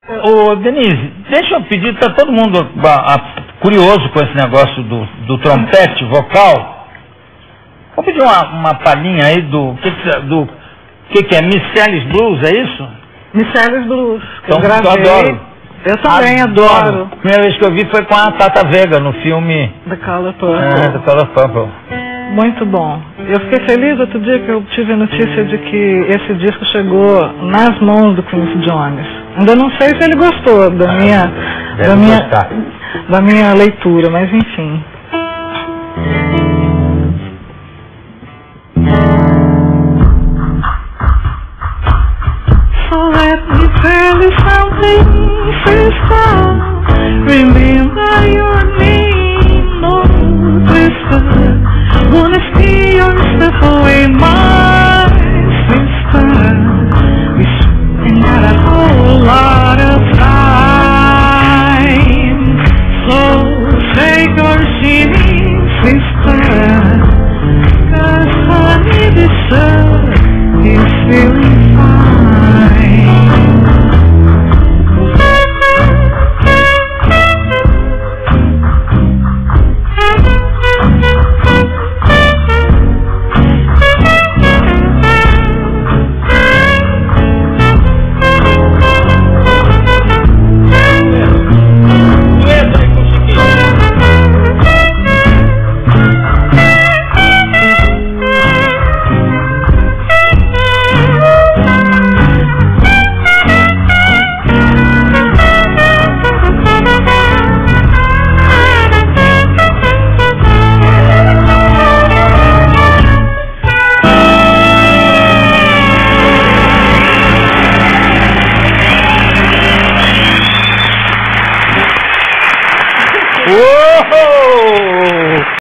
Ô, Denise, deixa eu pedir, tá todo mundo curioso com esse negócio do trompete vocal. Vou pedir uma palhinha aí do que é Michelis Blues, é isso? Michelis Blues, que então, eu gravei. Eu adoro. Eu também adoro. A primeira vez que eu vi foi com a Tata Vega, no filme The Color Purple. The Color Purple. Muito bom. Eu fiquei feliz outro dia que eu tive a notícia de que esse disco chegou nas mãos do Quincy Jones. Ainda não sei se ele gostou da minha leitura, mas enfim. So let me tell you something, sister. Remember your name, oh sister. Wanna see your step away, my sister. We ain't got a whole lot of time, so take your seat, sister. 'Cause honey, this earth is feeling fine.